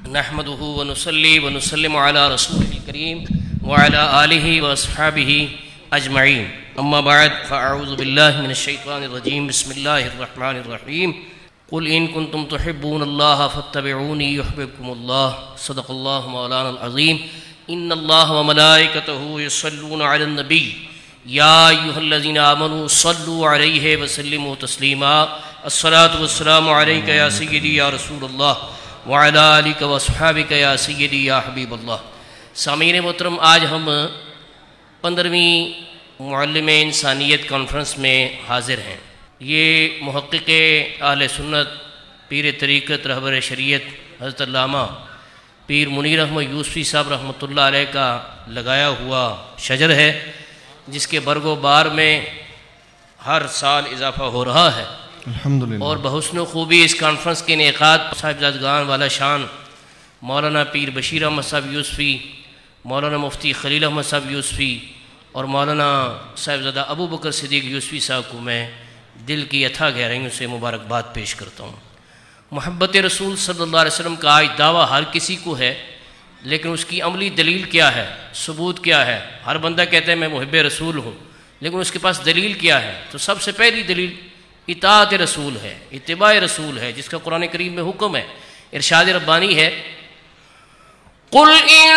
नहमदुहु व नुसल्ली व नुसल्लिमु अला रसूलिल करीम व अला आलिहि व अस्हाबिहि अजमईन। अम्मा बाद फ़अऊज़ु बिल्लाहि मिनश शैतानिर रजीम। बिस्मिल्लाहिर रहमानिर रहीम। कुल इन कुंतुम तुहिब्बूनल्लाह फत्तबिऊनी युहब्बुकुमुल्लाह। सदक़ल्लाहु मौलानल अज़ीम। इन्नल्लाह व मलाइकतहु युसल्लूना अलन नबी या अय्युहल्लज़ीना आमनू सल्लू अलैहि व सल्लिमू तस्लीमा। अस्सलातु वस्सलामु अलैका या सय्यदी या रसूलल्लाह व अला आलिका व अस्हाबिका या सय्यदी या हबीबल्लाह। सामीन मोहतरम, आज हम 15वीं मुअल्लिम-ए इंसानियत कॉन्फ्रेंस में हाज़िर हैं। ये मुहक्किक़ अहले सुन्नत पीर तरीक़त रहबर शरीयत हज़रत अल्लामा पीर मुनीर अहमद यूसुफ़ी साहब रहमतुल्लाह अलैह का लगाया हुआ शजर है, जिसके बरगो बार में हर साल इजाफ़ा हो रहा है अल्हम्दुलिल्लाह। और बहुस्न खूबी इस कॉन्फ्रेंस के इनेक़ाद साहिबजादगान वाला शान मौलाना पीर बशीर अहमद साहब यूसुफ़ी, मौलाना मुफ्ती खलील अहमद साहब यूसुफ़ी और मौलाना साहिबजादा अबू बकर सिद्दीक़ यूसुफ़ी साहब को मैं दिल की अथाह गहराइयों से मुबारकबाद पेश करता हूँ। मोहब्बत रसूल सल्लल्लाहु अलैहि वसल्लम का आज दावा हर किसी को है, लेकिन उसकी अमली दलील क्या है, सबूत क्या है? हर बंदा कहता है मैं मुहिब्ब रसूल हूँ, लेकिन उसके पास दलील क्या है? तो सबसे पहली दलील इताअत रसूल है, इत्तिबा रसूल है, जिसका कुरान करीम में हुक्म है। इरशाद रब्बानी है, कुल इन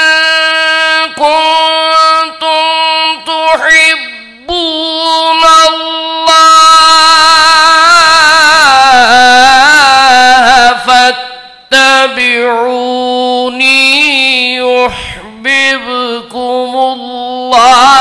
कुंतुम तुहिब्बूनल्लाह फत्तबिऊनी युहब्बिबकुमुल्लाह।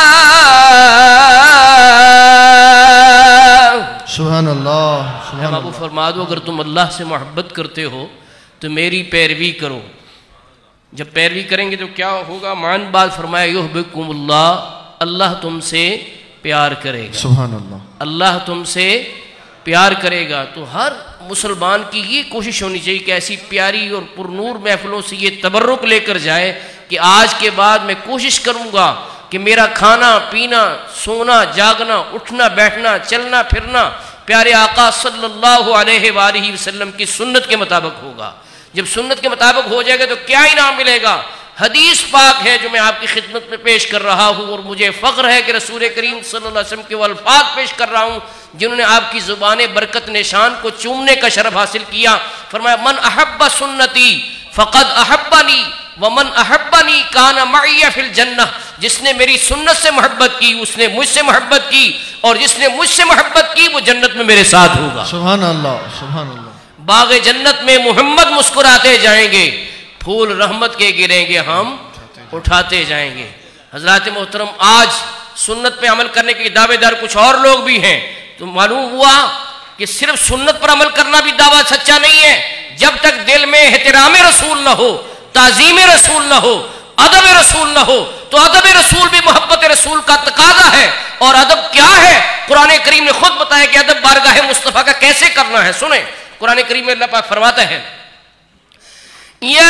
सुभान अल्लाह। बाबू फरमा दो, अगर तुम अल्लाह से मोहब्बत करते हो तो मेरी पैरवी करो। जब पैरवी करेंगे तो क्या होगा? मान बात फरमाया, युहब्बिबकुमुल्लाह, अल्लाह तुमसे प्यार करेगा। सुभान अल्लाह। अल्लाह तुमसे प्यार करेगा। तो हर मुसलमान की ये कोशिश होनी चाहिए कि ऐसी प्यारी और पुरनूर महफिलों से ये तबर्रुक लेकर जाए कि आज के बाद मैं कोशिश करूँगा कि मेरा खाना पीना, सोना जागना, उठना बैठना, चलना फिरना प्यारे आका सल्लल्लाहु अलैहि वसल्लम की सुन्नत के मुताबिक होगा। जब सुन्नत के मुताबिक हो जाएगा तो क्या इनाम मिलेगा? हदीस पाक है जो मैं आपकी खिदमत में पेश कर रहा हूँ, और मुझे फ़ख्र है कि रसूल करीम सल्लल्लाहु अलैहि वसल्लम के वो अल्फाज पेश कर रहा हूँ जिन्होंने आपकी ज़ुबान बरकत निशान को चूमने का शरफ हासिल किया। फरमाया, मन अहब्बा सुन्नती फ़क़द अहब्बनी व मन अहब्बनी काना मइया फिल जन्नह। जिसने मेरी सुन्नत से मोहब्बत की उसने मुझसे मोहब्बत की, और जिसने मुझसे मोहब्बत की वो जन्नत में मेरे साथ होगा। सुभान अल्लाह, सुभान अल्लाह। बाग़े जन्नत में मोहम्मद मुस्कुराते जाएंगे, फूल रहमत के गिरेंगे, हम उठाते जाएंगे। हज़रात मोहतरम, आज सुन्नत पे अमल करने के दावेदार कुछ और लोग भी हैं। तो मालूम हुआ कि सिर्फ सुन्नत पर अमल करना भी दावा सच्चा नहीं है। जब तक दिल में एहतराम रसूल न हो, ताज़ीम रसूल न हो, अदब रसूल न हो, तो अदब रसूल भी मोहब्बत रसूल का तकाजा है। और अदब क्या है? कुरान करीम ने खुद बताया कि अदब बारगाह मुस्तफ़ा का कैसे करना है। सुने, कुरान करीम में अल्लाह पाक फरमाता है, या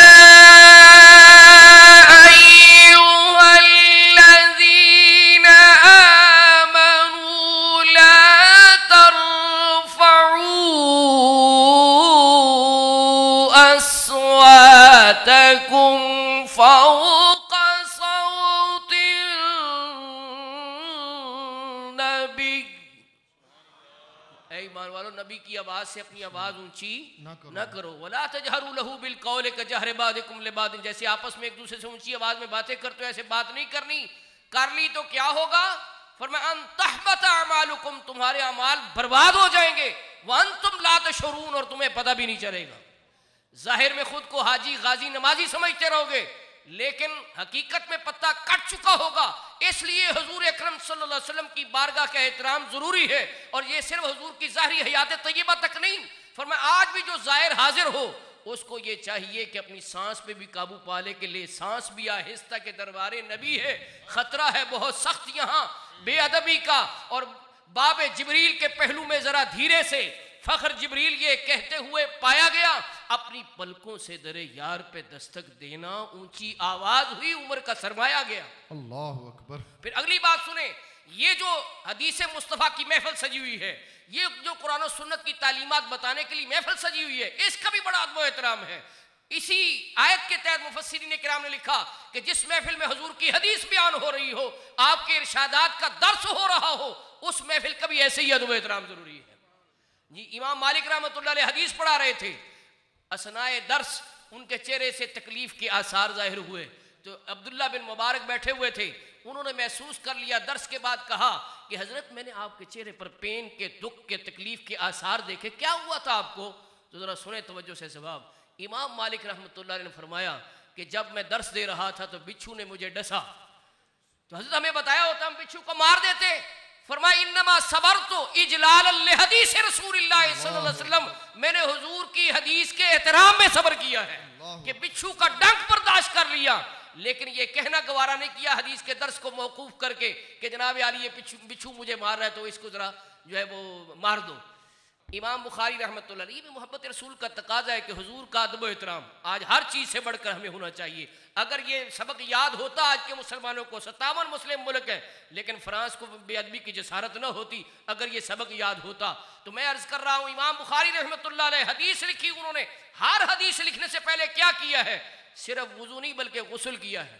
अय्युहल्लज़ीना आमनू ला तरफ़ऊ अस्वातकुम फ़ौक़ा सौतिन नबी। ईमान वालों, नबी की आवाज से अपनी आवाज ऊंची न करो। वला तजहरू लहू बिल कौल कजहर बादिकुम लिबादिन। जैसे आपस में एक दूसरे से ऊंची आवाज में बातें करते हो, ऐसे बात नहीं करनी। कर ली तो क्या होगा? फरमाया, अन तहबत अमालुकुम, तुम्हारे अमाल बर्बाद हो जाएंगे। व अंतुम ला तशऊरून, और तुम्हें पता भी नहीं चलेगा। जाहिर में खुद को हाजी गाजी नमाजी समझते रहोगे, लेकिन हकीकत में पत्ता कट चुका होगा। इसलिए हुजूर अकरम सल्लल्लाहु अलैहि वसल्लम की बारगाह का एहतराम जरूरी है। और ये सिर्फ हुजूर की ज़ाहिरी हयात तय्यबा तक नहीं, फरमाया आज भी जो ज़ाहिर हाजिर हो उसको ये चाहिए कि अपनी सांस पे भी काबू पाले के लिए सांस भी आहिस्ता के दरबारे नबी है, खतरा है बहुत सख्त यहाँ बेअदबी का। और बाब जिब्रील के पहलू में जरा धीरे से फख्र जिब्रील ये कहते हुए पाया गया, अपनी पलकों से दरे यार पे दस्तक देना ऊंची आवाज हुई, उम्र का सरमाया गया। अल्लाह अकबर। फिर अगली बात सुने, ये जो हदीस मुस्तफ़ा की महफिल सजी हुई है, ये जो कुरान और सुन्नत की तालीमात बताने के लिए महफिल सजी हुई है, इसका भी बड़ा अदब एहतराम है। इसी आयत के तहत मुफस्सिरीन किराम ने लिखा कि जिस महफिल में हुजूर की हदीस बयान हो रही हो, आपके इरशादात का दर्स हो रहा हो, उस महफिल का भी ऐसे ही अदब एहतराम जरूरी है जी। इमाम मालिक रहमतुल्लाह अलैह हदीस पढ़ा रहे थे, असनाए दर्स उनके चेहरे से तकलीफ के आसार जाहिर हुए। तो अब्दुल्ला बिन मुबारक बैठे हुए थे, उन्होंने महसूस कर लिया, दर्स के बाद कहा कि हजरत मैंने आपके चेहरे पर पेन के, दुख के, तकलीफ के आसार देखे, क्या हुआ था आपको? तो जरा सुने तवज्जो से जवाब। इमाम मालिक रहमतुल्लाह अलैह ने फरमाया कि जब मैं दर्स दे रहा था तो बिच्छू ने मुझे डसा। तो हजरत हमें बताया होता हम बिच्छू को मार देते। फरमाया इन्नमा सबरतु इजलालन लिहदीस रसूलिल्लाह सल्लल्लाहु अलैहि वसल्लम, मैंने हुजूर की हदीस के एहतराम में सब्र किया है कि बिच्छू का डंक बर्दाश्त कर लिया, लेकिन ये कहना गवारा नहीं किया हदीस के दर्स को मौकूफ करके कि जनाब यार ये बिच्छू मुझे मार रहा है तो इसको जरा जो है वो मार दो। इमाम बुखारी रहमतुल्लाह अलैह, ये भी मोहब्बत रसूल का तकाजा है कि हुजूर का अदब एहतराम आज हर चीज़ से बढ़कर हमें होना चाहिए। अगर ये सबक याद होता आज के मुसलमानों को, 57 मुस्लिम मुल्क है, लेकिन फ्रांस को बेअदबी की जसारत न होती अगर ये सबक याद होता। तो मैं अर्ज कर रहा हूँ, इमाम बुखारी रहमतुल्लाह अलैह हदीस लिखी, उन्होंने हर हदीस लिखने से पहले क्या किया है? सिर्फ वुजू नहीं बल्कि गुस्ल किया है।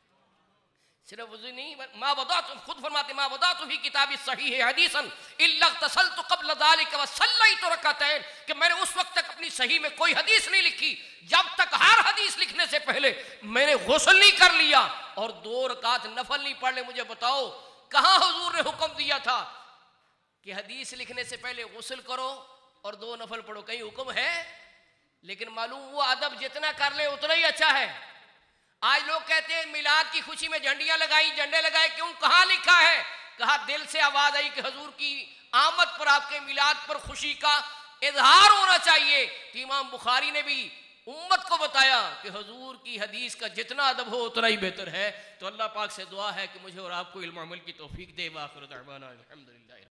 सिर्फ वुजू नहीं, माँ बता तुम खुद फरमाते माँ बता तुम ही किताबी सही है हदीसन इल्ला तसल्तु क़ब्ल ज़ालिका व सल्लैतु रकअतैन, कि मैंने उस वक्त तक अपनी सही में कोई हदीस नहीं लिखी जब तक हर हदीस लिखने से पहले मैंने गुस्ल नहीं कर लिया और 2 रकात नफल नहीं पढ़ ले। मुझे बताओ कहाँ हुजूर ने हुक्म दिया था कि हदीस लिखने से पहले गुस्ल करो और 2 नफल पढ़ो? कहीं हुक्म है? लेकिन मालूम वो अदब जितना कर ले उतना ही अच्छा है। आज लोग कहते हैं मिलाद की खुशी में झंडियां लगाई, झंडे लगाए, क्यों? कहाँ लिखा है? कहा दिल से आवाज आई कि हुजूर की आमद पर, आपके मिलाद पर खुशी का इजहार होना चाहिए। तो इमाम बुखारी ने भी उम्मत को बताया कि हुजूर की हदीस का जितना अदब हो उतना ही बेहतर है। तो अल्लाह पाक से दुआ है कि मुझे और आपको इल्म अमल की तौफीक दे। वाखिर दअवाना अल्हम्दुलिल्लाह।